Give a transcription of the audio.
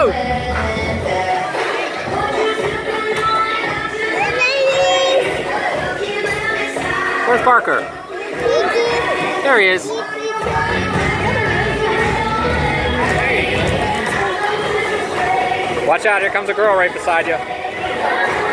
go! Where's Parker? There he is. Watch out, here comes a girl right beside you.